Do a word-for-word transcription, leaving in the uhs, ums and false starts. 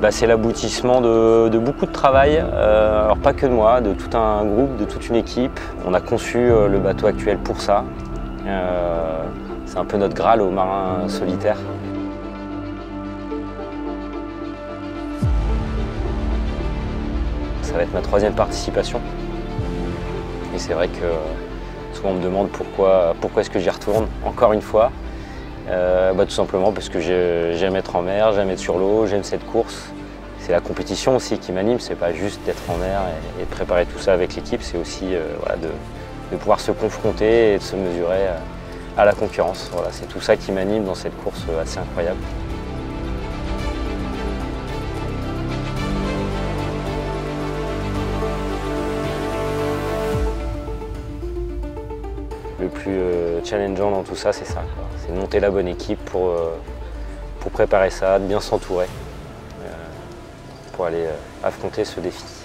Bah, c'est l'aboutissement de, de beaucoup de travail, euh, alors pas que de moi, de tout un groupe, de toute une équipe. On a conçu euh, le bateau actuel pour ça. Euh, c'est un peu notre Graal aux marins solitaires. Ça va être ma troisième participation. Et c'est vrai que souvent on me demande pourquoi, pourquoi est-ce que j'y retourne encore une fois. Euh, bah, tout simplement parce que j'aime être en mer, j'aime être sur l'eau, j'aime cette course. C'est la compétition aussi qui m'anime, c'est pas juste d'être en mer et, et de préparer tout ça avec l'équipe, c'est aussi euh, voilà, de, de pouvoir se confronter et de se mesurer à, à la concurrence. Voilà, c'est tout ça qui m'anime dans cette course assez incroyable. Le plus euh, challengeant dans tout ça, c'est ça. C'est de monter la bonne équipe pour, euh, pour préparer ça, de bien s'entourer, euh, pour aller euh, affronter ce défi.